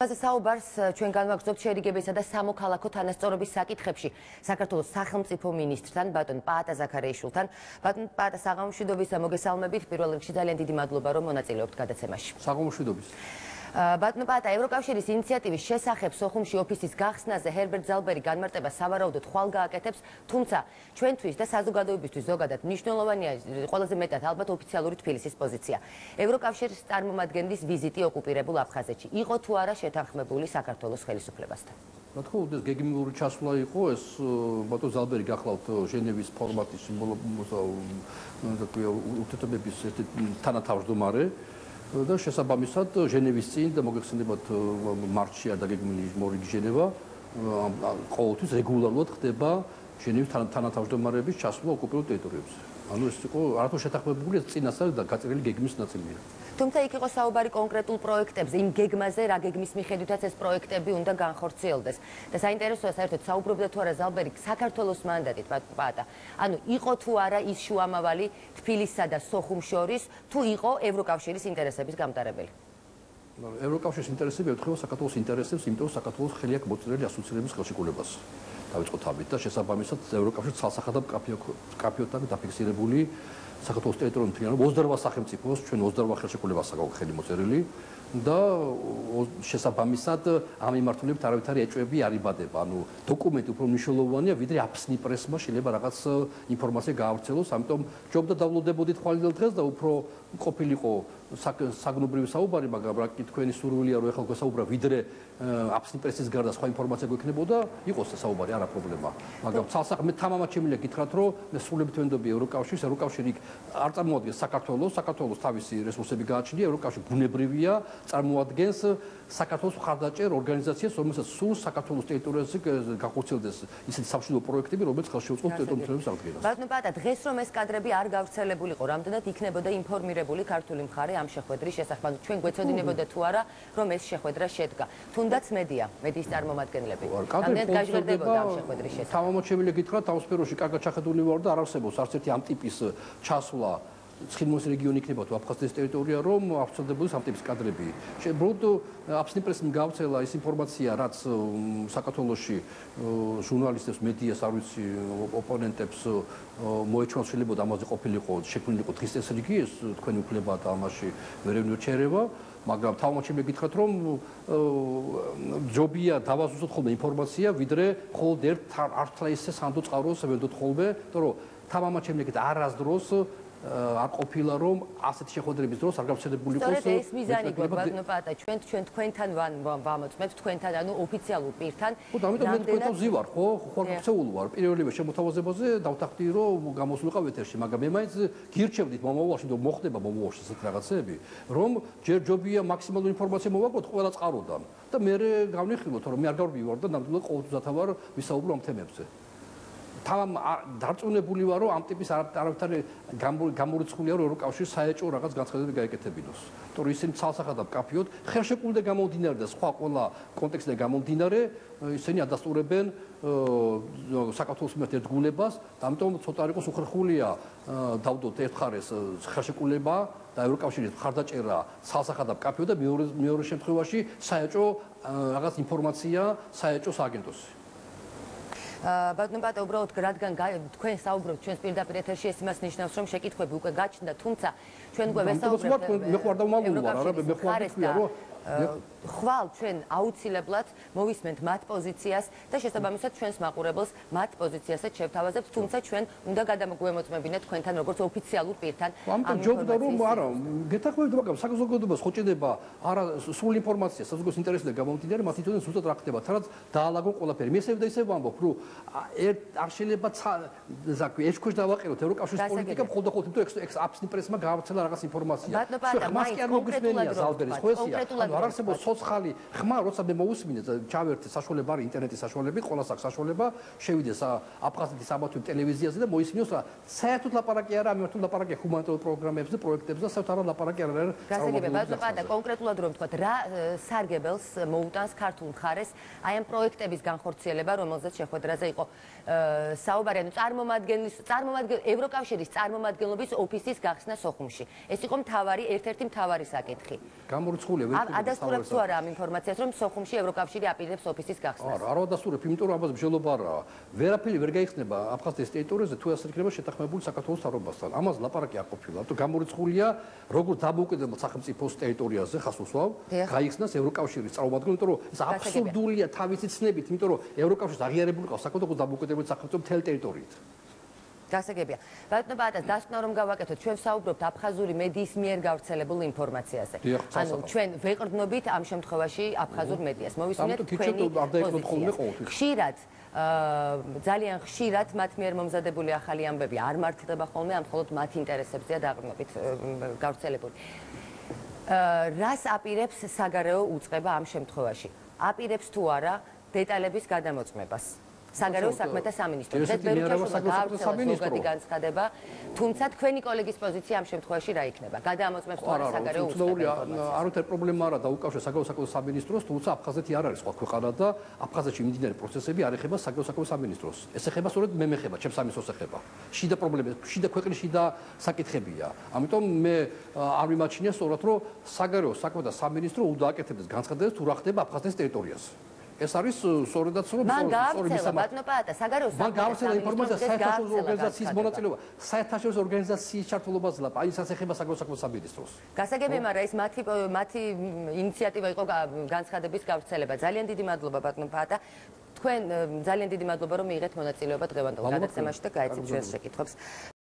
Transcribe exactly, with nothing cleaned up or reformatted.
საუბარს ჩვენ განვაგრძობთ შერიგებისა და სამოქალაქო თანასწორობის საკითხებში საქართველოს სახელმწიფო მინისტრთან ბატონ პაატა ზაქარიაშვილთან. ბატონ პაატა, საღამომშვიდობის მოგესალმებით. პირველ რიგში ძალიან დიდი მადლობა, რომ მონაწილეობთ გადაცემაში. საღამომშვიდობის. ბატონ პაატა, ევროკავშირის ინიციატივის შესახებ სოხუმში ოფისის გახსნაზე ჰერბერტ ზალბერი განმარტება სავარაუდოდ ხვალ გააკეთებს, თუმცა ჩვენთვის და საზოგადოებისთვის ზოგადად მნიშვნელოვანია ყველაზე მეტად ალბათ ოფიციალური თბილისის პოზიცია. ევროკავშირის წარმომადგენლის ვიზიტი ოკუპირებულ აფხაზეთში იყო თუ არა შეთანხმებული საქართველოს ხელისუფლებასთან? რა თქმა უნდა, ეს გეგმიური ჩასვლა იყო, ეს ბატონ ზალბერი გახლავთ ჟენევის ფორმატის ურთიერთობების თანათავმჯდომარე და შესაბამისად ჟენევის წინ და მოგეხსენებათ მარტშია დაგეგმილი მორიგი ჟენევა ყოველთვის რეგულარულად ხდება ჟენევის თანათავმჯდომარეების ჩასვლა ოკუპირებულ ტერიტორიებზე. ანუ ეს იყო არათუ შეთანხმებული, ეს წინასწარ გაწერილი გეგმის ნაწილია. თუმცა იქ იყო საუბარი კონკრეტულ პროექტებზე, იმ გეგმაზე, რა გეგმის მიხედვითაც ეს პროექტები უნდა განხორციელდეს. და საინტერესოა საერთოდ საუბრობდა თუ არა ზალბერი საქართველოს მანდატით, ბატონ პაატა. ანუ იყო თუ არა ის შუამავალი თბილისსა და სოხუმს შორის, თუ იყო ევროკავშირის ინტერესების გამტარებელი? ევროკავშირის ინტერესები ეთქვა საქართველოს ინტერესებს, იმიტომ რომ საქართველოს ხელი აქვს მოწერილი ასოცირების ხელშეკრულებას. დავიწყოთ ამით და შესაბამისად ევროკავშირის ცალსახად და კაფეოთაგ დაფიქსირებული საქართველოს ტერიტორიული მთლიანობა ოცდაოთხ სახელმწიფოს ჩვენ ოცდაოთხ ხელშეკრულებას აქვს ხელი მოწერილი და შესაბამისად ამ მიმართულებით არავითარი ეჭვები არ იბადება. ანუ დოკუმენტი უფრო მნიშვნელოვანია, ვიდრე აფსნი პრესმა შეიძლება რაღაც ინფორმაცია გაავრცელოს, ამიტომ ჯობდა დავლოდებოდით ხვალინელ დღეს და უფრო ყოფილიყო საგნობრივი საუბარი, მაგრამ რა კი თქვენი სურვილია რომ ეხლა გვესაუბრა ვიდრე აფსნი პრესის გარდა სხვა ინფორმაცია გვექნებოდა, იყოს ეს საუბარი, არა პრობლემა. მაგრამ ცალსახად მე თამამად შემიძლია გითხრათ, რომ მე სრულებით ვენდობი ევროკავშირს, ევროკავშირი არ წარმოადგენს საქართველოს, საქართველოს თავისი რესურსები გააჩნია, ევროკავშირი ბუნებრივია, წარმოადგენს საქართველოს მხარდაჭერ ორგანიზაციას, რომელსაც სურს საქართველოს ტერიტორიაზე განხორციელდეს ისეთი სამშვიდობო პროექტები, რომელიც ხელშეუწყობს ტერიტორიების აღდგენას. ბატონ პაატა, დღეს რომ ეს კადრები არ გავრცელებულიყო, რამდენად იქნებოდა ინფორმირებული ქართული მხარე ამ შეხვედრის შესახებ? ჩვენ გვეცოდინებოდა თუ არა, რომ ეს შეხვედრა შედგა. თუნდაც მედია, მედიის წარმომადგენლები. რამდენად გაჟღერდებოდა ამ შეხვედრის შესახებ? თამამად შემიძლია გითხრათ, ამ სფეროში კარგად ჩახედული ვარ და არ არსებობს არც ერთი ამ ტიპის ჩასვლა ცხინმოს რეგიონი იქნება თუ აფხაზეთის ტერიტორია, რომ აღწევდებოდეს ამ ტიპის კადრები. შებრუნდ აფსნი პრესმ გავრცელა ის ინფორმაცია, რაც საქართველოში ჟურნალისტებს, მედიას, არ ვიცი, ოპონენტებს მოეჩვენა შეიძლება ამაზე ყოფილიყო, შექმნილიყო დღის წესრიგი, ეს თქვენი უფლებაა და ამაში ვერ ევნიოჩერება. მაგრამ თავმოჩ მე გითხრათ, რომ ჯობია დავაზუსტოთ ხოლმე ინფორმაცია, ვიდრე მხოლოდ ერთ არცლა ისე სანდო წყაროს ვენდოთ ხოლმე, იმიტომ რომ თავმოჩ მე გითხრათ არასდროს არ ყოფილა რომ ასეთი შეხვედრების დროს არ გავრცელებულიყოს. სწორედ ეს მიზანი გვაქვს, ბატონო პაატა, ჩვენ ჩვენ თქვენთან ვამოწმებთ, თქვენთან, ანუ ოფიციალურ პირთან. ხო, ამიტომ მე თქვენთან ვზივარ, ხო, ხوار ქცეულ ვარ. პირველივე შემოთავაზებაზე დავთანხმდი, რომ გამოსულიყავ ეთერში, მაგრამ მე მაინც გირჩევდით მომავალში, რომ მოხდება მომავალში ესეთ რაღაცები, რომ ჯერ ჯობია მაქსიმალური ინფორმაცია მოვაგოთ ყველა წყაროდან და მე გავნიხილოთ, რომ მე არ გავვივარ და ნამდვილად ყოველდღიურად ვარ ვისაუბრო ამ თემებზე. თავამ დარწმუნებული ვარ, რომ ამ ტიპის არავითარი გამორიცხულია, რომ ევროკავშირი საეჭვო რაღაც განცხადებები გაეკეთებინოს. იმიტომ რომ ისინი ცალსახად და მკაფიოდ ხელშეკრულებიდან გამომდინარე და სხვა ყველა კონტექსტიდან გამომდინარე, ისინი ადასტურებენ საქართველოს მიმართ ერთგულებას, და ამიტომ ცოტა არ იყოს უხერხულია დავდოთ ერთ მხარეს ხელშეკრულება და ევროკავშირის მხარდაჭერა ცალსახად და მკაფიოდ და მეორე მეორე შემთხვევაში საეჭვო რაღაც ინფორმაცია საეჭვო სააგენტოსი. ბატონო პაატა, უბრალოდ რადგან თქვენ საუბრობთ ჩვენს პირდაპირ ეთერში, ეს იმას ნიშნავს, რომ შეკითხვები უკვე გაჩნდა, თუმცა ჩვენ უკვე ვესაუბრებთ მე ხوار დავმალული ვარ, არა, მე ხوار ვიქია, რომ ხვალ ჩვენ აუცილებლად მოვისმენთ მათ პოზიციას და შესაბამისად ჩვენს მაყურებელს მათ პოზიციასაც შევთავაზებთ, თუმცა ჩვენ უნდა გადამოგვემოწმებინეთ თქვენთან როგორც ოფიციალურ პირთან. ამიტომ ჯობდა რომ არა, გეთანხმებით, მაგრამ საზოგადოებას ხო ჭირდება არა სრული ინფორმაცია, საზოგადოების ინტერესიდან გამომდინარე, მათ თვითონ ზუსტად რა ხდება, თორემ დაალაგონ ყველაფერი. მე ისევ და ისევ ვამბობ, რომ არ შეიძლება ზაკვი ეჭქვეშ დავაყენოთ ევროკავშირის პოლიტიკა, მხოლოდ და მხოლოდ იმიტომ ექს აფსნი პრესმა გაავრცელა რაღაც ინფორმაცია. მას კი არ მოგისმენია ზალბერის ხო ესია? არ არსებობს ცოცხალი ხმა, როცა მე მოусმინე ჩავერთე საშუალება არის ინტერნეტის საშუალებით, ყველას აქვს საშუალება, შევიდეს აფხაზეთის საბავშვო ტელევიზიაზე და მოისმინოს რა საერთოდ ლაპარაკი არა, ამერთულ ლაპარაკია ჰუმანიტარულ პროგრამებზე, პროექტებზე და საერთოდ არა ლაპარაკი არ არის. გასაგებია, ბატონო პაატა, კონკრეტულად რომ ვთქვათ, რა სარგებელს მოუტანს ქართულ მხარეს აი ამ პროექტების განხორციელება, რომელზეც შეხვედრაზე იყო საუბარი, ანუ წარმომადგენლის წარმომადგენელ ევროკავშირის წარმომადგენლობის ოფისის გახსნა სოხუმში. ეს იყო მთავარი, ერთ-ერთი მთავარი საკითხი. გამორიცხულია ვერ ადასტურებს თუ არა ამ ინფორმაციას, რომ სოხუმში ევროკავშირი აპირებს ოფისის გახსნას? არა, არ ვადასტურებ, იმიტომ რომ ამაზე მსჯელობა არაა. ვერაფერი ვერ გაიხსნება აფხაზეთის ტერიტორიაზე თუ ასე იქნება შეთანხმებული საქართველოს მთავრობასთან. ამაზე ლაპარაკი არ ყოფილა. თუ გამორიცხულია როგორ დამოუკიდებელ სახელმწიფოს ტერიტორიაზე ხას უსვავ, გაიხსნას ევროკავშირის წარმომადგენელი, იმიტომ რომ ეს აბსურდულია თავისი ცნებით, იმიტომ რომ ევროკავშირის აღიარებული ყავს საქართველოს დამოუკიდებელ სახელმწიფო მთელ ტერიტორიით. გასაგებია. ბატონო ბატას, დასკვნა რომ გავაკეთოთ, ჩვენ ვსაუბრობთ აფხაზური მედიის მიერ გავრცელებულ ინფორმაციაზე. ანუ ჩვენ ვეყრდნობით ამ შემთხვევაში აფხაზურ მედიას. მოვისმინეთ თქვენი პოზიცია. ხშირად ძალიან ხშირად მათ მიერ მომზადებული ახალი ამბები არ მართლდება ხოლმე, ამ მხოლოდ მათ ინტერესებზეა დაყრდნობით გავრცელებული. რას აპირებს საგარეო უწყება ამ შემთხვევაში? აპირებს თუ არა დეტალების გადამოწმებას? საგარეო საქმეთა სამინისტროს. ეს ბევრი გავრცელება ზოგადი განცხადება, თუმცა თქვენი კოლეგის პოზიცია ამ შემთხვევაში რა იქნება? გადაამოწმებს თუ არა საგარეო უწყება? არავითარი პრობლემა არა დაუკავშირა საგარეო საქმეთა სამინისტროს, თუმცა აფხაზეთი არ არის სხვა ქვეყანა და აფხაზეთში მიმდინარე პროცესები არ ეხება საგარეო საქმეთა სამინისტროს. ეს ეხება სწორედ მე მეხება, ჩემს სამინისტროს ეხება. შიდა პრობლემები, შიდა ქვეყნის შიდა საკითხებია. ამიტომ მე არ მიმაჩნია სწორად, რომ საგარეო საქმეთა სამინისტრო უნდა აკეთებდეს განცხადებას თუ რა ხდება აფხაზეთის ტერიტორიაზე. ეს არის სწორედაც რომ მან გავრცელა ბატონო პაატა საგარეო მან გავრცელა ინფორმაცია საერთაშორისო ორგანიზაციის მონაწილეობა საერთაშორისო ორგანიზაციის ჩართულობაზე და აი ეს ეხება საგარეო საქმეთა სამინისტროს. გასაგებია, მაგრამ ეს მათი მათი ინიციატივა იყო განცხადების გავრცელება. ძალიან დიდი მადლობა ბატონო პაატა. თქვენ ძალიან დიდი მადლობა რომ მიიღეთ მონაწილეობა დღევანდელ გადაცემაში და გაეცით ჩვენს შეკითხვებს.